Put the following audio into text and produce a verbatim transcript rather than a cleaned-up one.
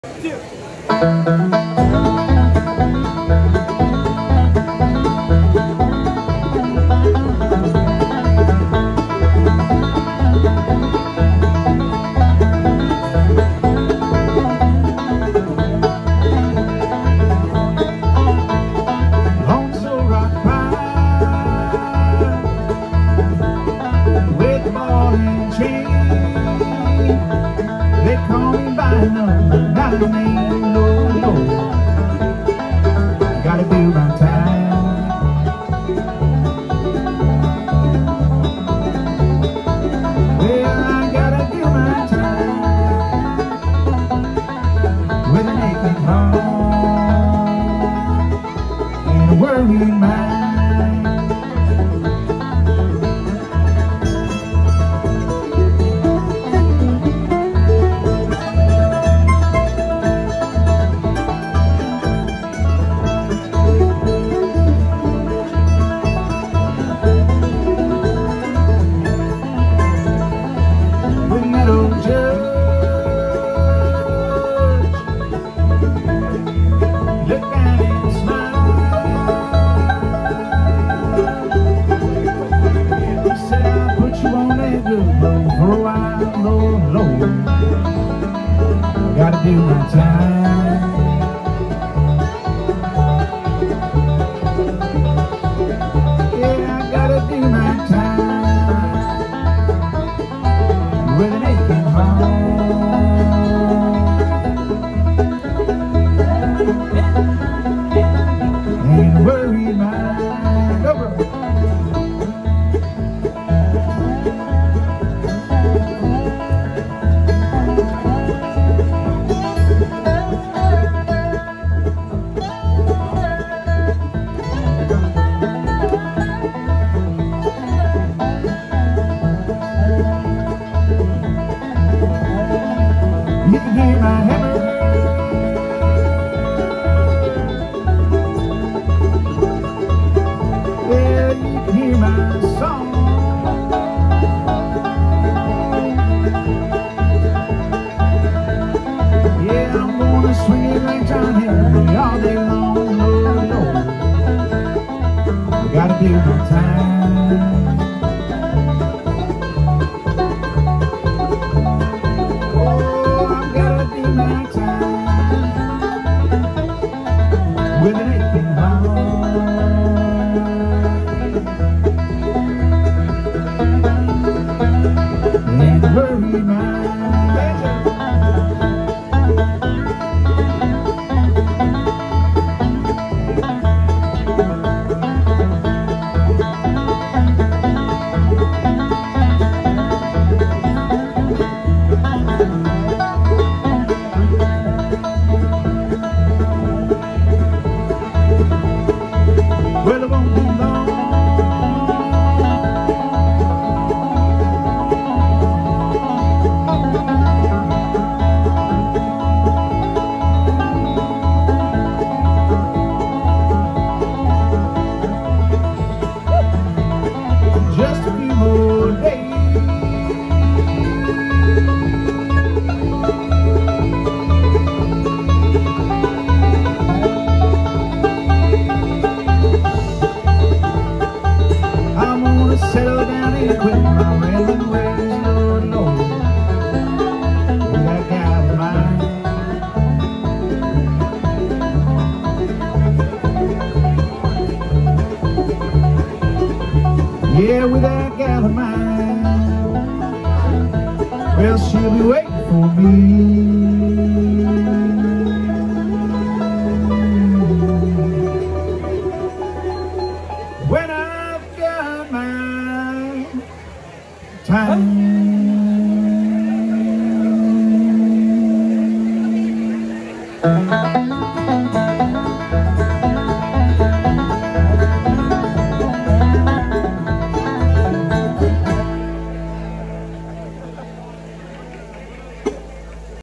They call me by number nine, no, no. Gotta do my time. Well, I gotta do my time with an aching heart and a worried mind. For a while, Lord, Lord, I gotta do my time. Yeah, I gotta do my time with an aching heart and a worried mind. Over. You can hear my hammer, well, you can hear my song. Yeah, I'm gonna swing it like John Henry all day long, Lord, Lord. I gotta do my time. With an aching heart and a worried mind. Well, it won't be long. Just a few more days. Settle down and quit my rambling ways, Lord, Lord, with that gal of mine. Yeah, with that gal of mine. Well, she'll be waiting for me. When I've got my time.